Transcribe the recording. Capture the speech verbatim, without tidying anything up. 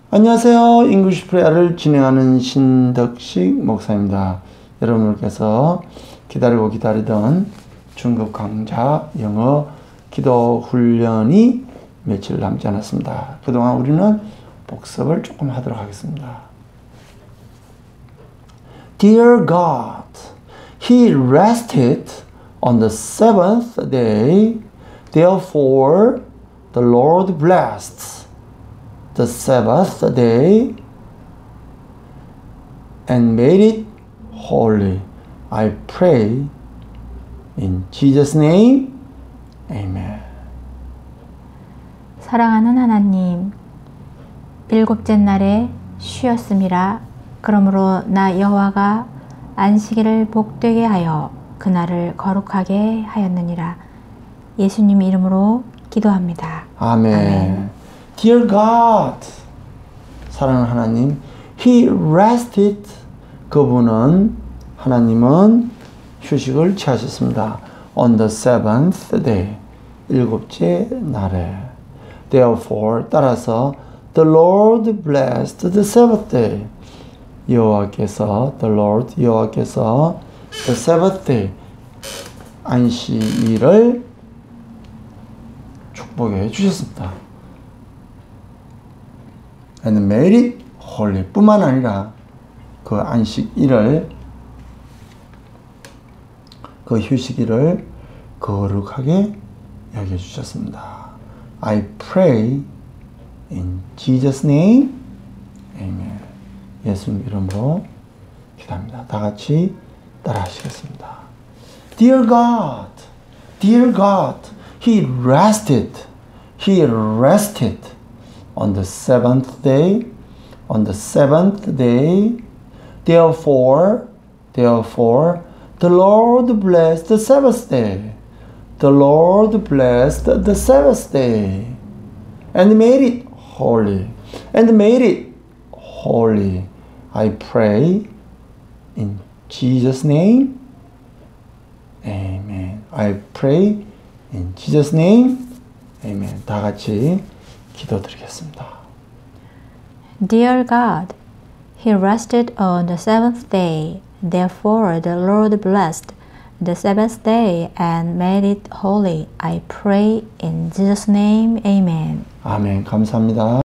안녕하세요. 잉글리시 프레이어를 진행하는 신덕식 목사입니다. 여러분들께서 기다리고 기다리던 중급 강좌 영어 기도 훈련이 며칠 남지 않았습니다. 그동안 우리는 복습을 조금 하도록 하겠습니다. Dear God, He rested on the seventh day. Therefore, the Lord blessed the Sabbath day and made it holy. I pray in Jesus' name. Amen. 사랑하는 하나님, 일곱째 날에 쉬었음이라. 그러므로 나 여호와가 안식일을 복되게 하여 그날을 거룩하게 하였느니라. 예수님 이름으로 기도합니다. 아멘. 아멘. Dear God, 사랑하는 하나님, He rested. 그분은, 하나님은 휴식을 취하셨습니다. On the seventh day, 일곱째 날에. Therefore, 따라서 the Lord blessed the Sabbath day. 여호와께서, the Lord, 여호와께서 the Sabbath day, 안식일을 축복해 주셨습니다. And made it holy. 뿐만 아니라 그 안식일을, 그 휴식일을 거룩하게 여겨주셨습니다. I pray in Jesus' name. Amen. 예수님 이름으로 기도합니다. 다 같이 따라 하시겠습니다. Dear God, Dear God, He rested, He rested on the seventh day, on the seventh day. Therefore, therefore, the Lord blessed the Sabbath day. The Lord blessed the Sabbath day and made it holy, and made it holy. I pray in Jesus' name. Amen. I pray in Jesus' name. Amen. 다 같이 기도드리겠습니다. Dear God, He rested on the seventh day. Therefore, the Lord blessed the Sabbath day and made it holy. I pray in Jesus' name. Amen. 아멘. 감사합니다.